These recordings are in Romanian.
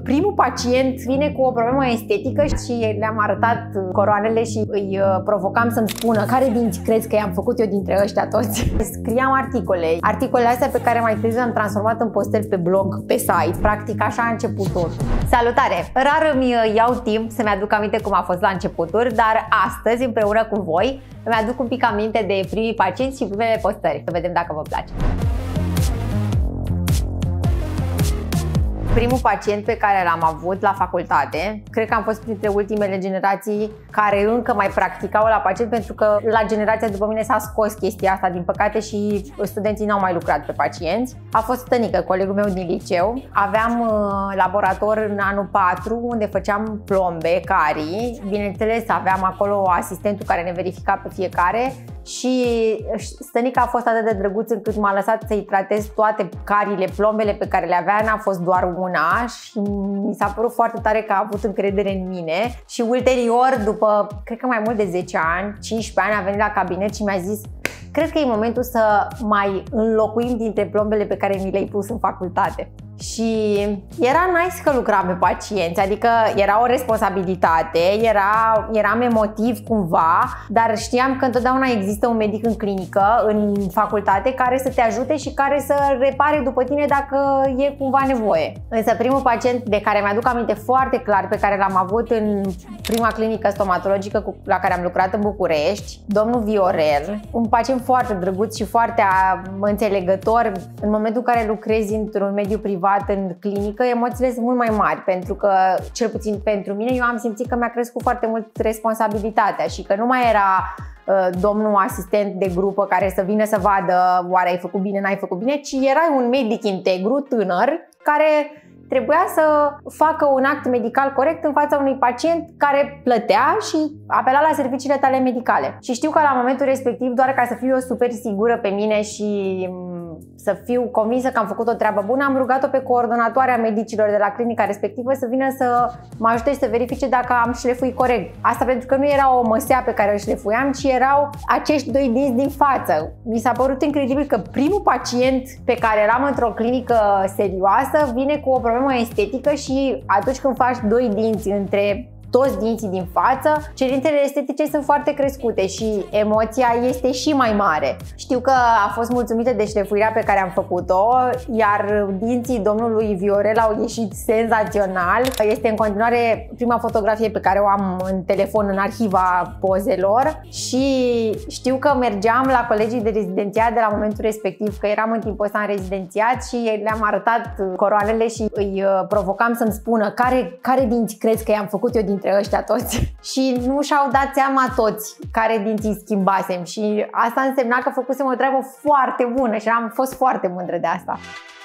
Primul pacient vine cu o problemă estetică și le-am arătat coroanele și îi provocam să-mi spună care dinți crezi că i-am făcut eu dintre ăștia toți. Scriam articolele astea pe care mai târziu le-am transformat în postări pe blog, pe site. Practic așa a început tot. Salutare! Rar îmi iau timp să-mi aduc aminte cum a fost la începuturi, dar astăzi împreună cu voi îmi aduc un pic aminte de primii pacienți și primele postări. Să vedem dacă vă place. Primul pacient pe care l-am avut la facultate, cred că am fost printre ultimele generații care încă mai practicau la pacient, pentru că la generația după mine s-a scos chestia asta, din păcate, și studenții n-au mai lucrat pe pacienți. A fost Stănică, colegul meu din liceu. Aveam laborator în anul 4 unde făceam plombe, carii. Bineînțeles, aveam acolo asistentul care ne verifica pe fiecare. Și Stănica a fost atât de drăguț încât m-a lăsat să-i tratez toate cariile, plombele pe care le avea. N-a fost doar una și mi s-a părut foarte tare că a avut încredere în mine. Și ulterior, după cred că mai mult de 10 ani, 15 ani, a venit la cabinet și mi-a zis: cred că e momentul să mai înlocuim dintre plombele pe care mi le-ai pus în facultate. Și era nice că lucram pe pacienți, adică era o responsabilitate, eram emotiv cumva, dar știam că întotdeauna există un medic în clinică, în facultate, care să te ajute și care să repare după tine dacă e cumva nevoie. Însă primul pacient de care mi-aduc aminte foarte clar, pe care l-am avut în prima clinică stomatologică la care am lucrat în București, domnul Viorel, un pacient foarte drăguț și foarte înțelegător. În momentul în care lucrezi într-un mediu privat, în clinică, emoțiile sunt mult mai mari, pentru că, cel puțin pentru mine, eu am simțit că mi-a crescut foarte mult responsabilitatea și că nu mai era domnul asistent de grupă care să vină să vadă oare ai făcut bine, n-ai făcut bine, ci era un medic integru, tânăr, care trebuia să facă un act medical corect în fața unui pacient care plătea și apela la serviciile tale medicale. Și știu că la momentul respectiv, doar ca să fiu eu super sigură pe mine și să fiu convinsă că am făcut o treabă bună, am rugat-o pe coordonatoarea medicilor de la clinica respectivă să vină să mă ajute și să verifice dacă am șlefuit corect. Asta pentru că nu era o măsea pe care o șlefuiam, ci erau acești doi dinți din față. Mi s-a părut incredibil că primul pacient pe care eram într-o clinică serioasă vine cu o problemă estetică și atunci când faci doi dinți între toți dinții din față, cerințele estetice sunt foarte crescute și emoția este și mai mare. Știu că a fost mulțumită de șlefuirea pe care am făcut-o, iar dinții domnului Viorel au ieșit senzațional. Este în continuare prima fotografie pe care o am în telefon, în arhiva pozelor, și știu că mergeam la colegii de rezidențiat de la momentul respectiv, că eram în timpul ăsta în rezidențiat, și le-am arătat coroanele și îi provocam să-mi spună care dinți crezi că i-am făcut eu dintre ăștia toți. Și nu și-au dat seama toți care dinți îi schimbasem și asta însemna că făcusem o treabă foarte bună și am fost foarte mândră de asta.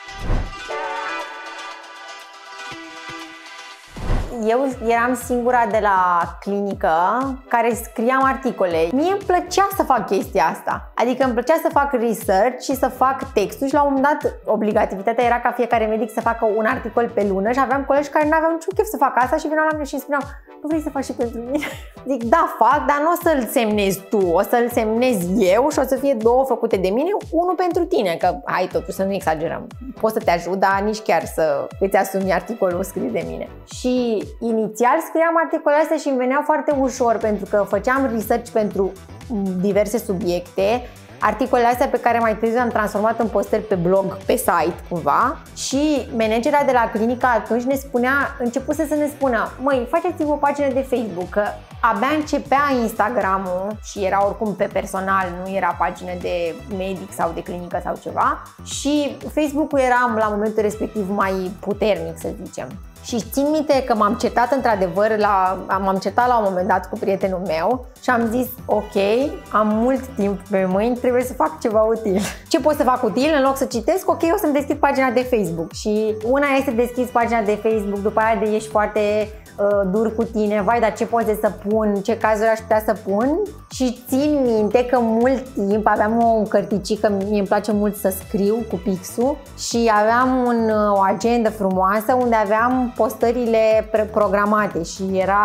Eu eram singura de la clinică care scriam articole. Mie îmi plăcea să fac chestia asta. Adică îmi plăcea să fac research și să fac textul și la un moment dat obligativitatea era ca fiecare medic să facă un articol pe lună și aveam colegi care n-aveau niciun chef să facă asta și veneau la mine și îmi spuneau: nu vrei să faci și pentru mine? Zic: da, fac, dar nu o să-l semnezi tu, o să-l semnez eu și o să fie două făcute de mine, unul pentru tine, că hai totuși să nu exagerăm. Pot să te ajut, dar nici chiar să îți asumi articolul scris de mine. Și inițial scriam articolele astea și îmi venea foarte ușor, pentru că făceam research pentru diverse subiecte. Articolele astea pe care mai târziu am transformat în postări pe blog, pe site cumva, și managerea de la clinică atunci începuse să ne spună: măi, faceți-vă o pagină de Facebook, că abia începea Instagram-ul și era oricum pe personal, nu era pagină de medic sau de clinică sau ceva, și Facebook-ul era la momentul respectiv mai puternic, să zicem. Și țin minte că m-am certat într-adevăr, m-am certat la un moment dat cu prietenul meu și am zis: ok, am mult timp pe mâini, trebuie să fac ceva util. Ce pot să fac util? În loc să citesc, ok, o să-mi deschid pagina de Facebook. Și una este deschizi pagina de Facebook, după aia de ești foarte dur cu tine, vai, dar ce poze să pun, ce cazuri aș putea să pun. Și țin minte că mult timp aveam o cărticică, mie îmi place mult să scriu cu pixul, și aveam o agendă frumoasă unde aveam postările programate și era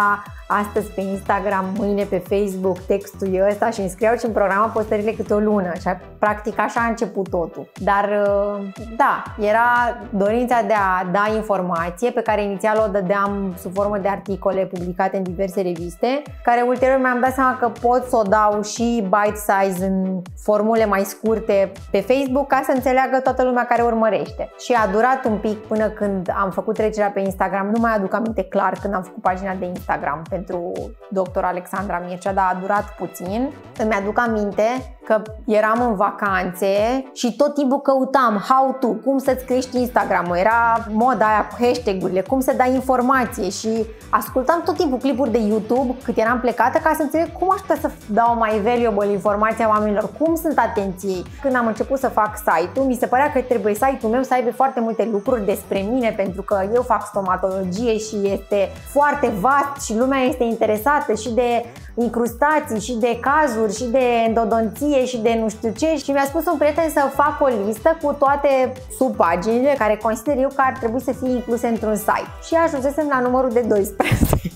astăzi pe Instagram, mâine pe Facebook, textul e ăsta și îmi scriau și în programa postările câte o lună și practic așa a început totul. Dar da, era dorința de a da informație pe care inițial o dădeam sub formă de articole publicate în diverse reviste, care ulterior mi-am dat seama că pot să o dau și bite size în formule mai scurte pe Facebook ca să înțeleagă toată lumea care urmărește. Și a durat un pic până când am făcut trecerea pe Instagram. Nu mai aduc aminte clar când am făcut pagina de Instagram pentru Dr. Alexandra Mircea, dar a durat puțin. Îmi aduc aminte că eram în vacanțe și tot timpul căutam how to, cum să-ți crești Instagram-ul. Era moda aia cu hashtag-urile, cum să dai informație și ascultam tot timpul clipuri de YouTube cât eram plecată ca să înțeleg cum aș putea să dau mai valuable informația oamenilor, cum sunt atenției. Când am început să fac site-ul, mi se părea că trebuie site-ul meu să aibă foarte multe lucruri despre mine, pentru că eu fac stomatologie și este foarte vast și lumea este interesată și de incrustații și de cazuri și de endodonție și de nu știu ce, și mi-a spus un prieten să fac o listă cu toate subpaginile care consider eu că ar trebui să fie incluse într-un site și ajunsesem la numărul de 12.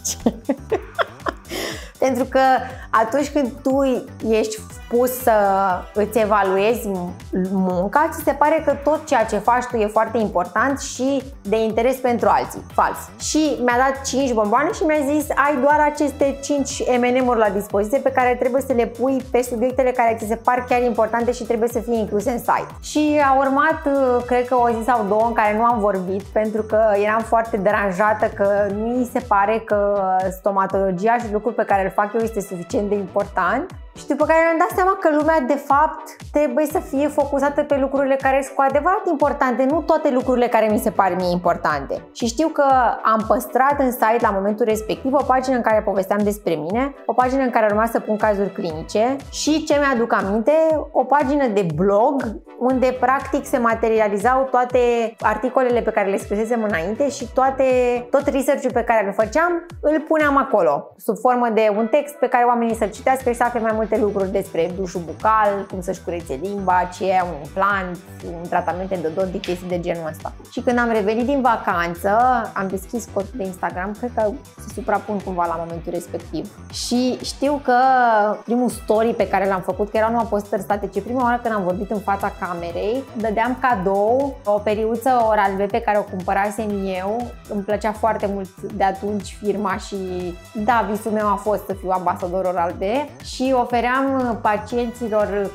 Pentru că atunci când tu ești pus să îți evaluezi munca, ți se pare că tot ceea ce faci tu e foarte important și de interes pentru alții. Fals. Și mi-a dat 5 bomboane și mi-a zis: ai doar aceste 5 M&M-uri la dispoziție pe care trebuie să le pui pe subiectele care ți se par chiar importante și trebuie să fie incluse în site. Și a urmat, cred că o zi sau două în care nu am vorbit pentru că eram foarte deranjată că nu mi se pare că stomatologia și lucrul pe care îl fac eu este suficient de important. Și după care mi-am dat seama că lumea de fapt trebuie să fie focusată pe lucrurile care sunt cu adevărat importante, nu toate lucrurile care mi se par mie importante. Și știu că am păstrat în site la momentul respectiv o pagină în care povesteam despre mine, o pagină în care urma să pun cazuri clinice și, ce mi-aduc aminte, o pagină de blog unde practic se materializau toate articolele pe care le scrisesem înainte și tot research-ul pe care îl făceam îl puneam acolo, sub formă de un text pe care oamenii să-l citească și să afle mai multe lucruri despre dușul bucal, cum să-și curețe limba, ce e un implant, un tratament endodontic, chestii de genul ăsta. Și când am revenit din vacanță, am deschis contul de Instagram, cred că se suprapun cumva la momentul respectiv. Și știu că primul story pe care l-am făcut, că erau numai postări statice, prima oară când am vorbit în fața camerei, dădeam cadou o periuță Oral-B pe care o cumpărasem eu. Îmi plăcea foarte mult de atunci firma și da, visul meu a fost să fiu ambasador Oral-B și ofeream pacienților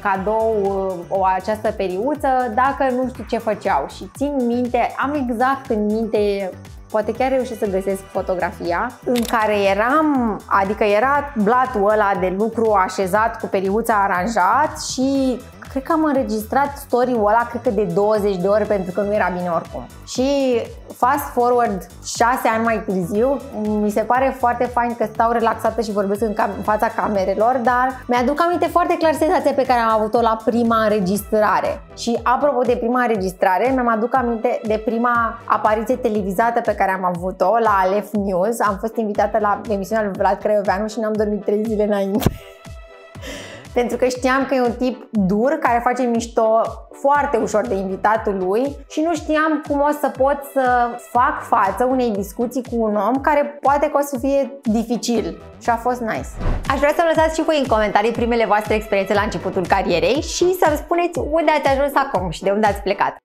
cadou această periuță dacă nu știu ce făceau. Și țin minte, am exact în minte, poate chiar reușesc să găsesc fotografia în care eram, adică era blatul ăla de lucru așezat cu periuța aranjat și cred că am înregistrat story-ul ăla cred că de 20 de ori pentru că nu era bine oricum. Și fast forward 6 ani mai târziu, mi se pare foarte fain că stau relaxată și vorbesc în fața camerelor, dar mi-aduc aminte foarte clar senzația pe care am avut-o la prima înregistrare. Și apropo de prima înregistrare, mi-am aduc aminte de prima apariție televizată pe care am avut-o la Alef News. Am fost invitată la emisiunea lui Vlad Craioveanu și n-am dormit 3 zile înainte. Pentru că știam că e un tip dur care face mișto foarte ușor de invitatul lui și nu știam cum o să pot să fac față unei discuții cu un om care poate că o să fie dificil. Și a fost nice. Aș vrea să-mi lăsați și voi în comentarii primele voastre experiențe la începutul carierei și să-mi spuneți unde ați ajuns acum și de unde ați plecat.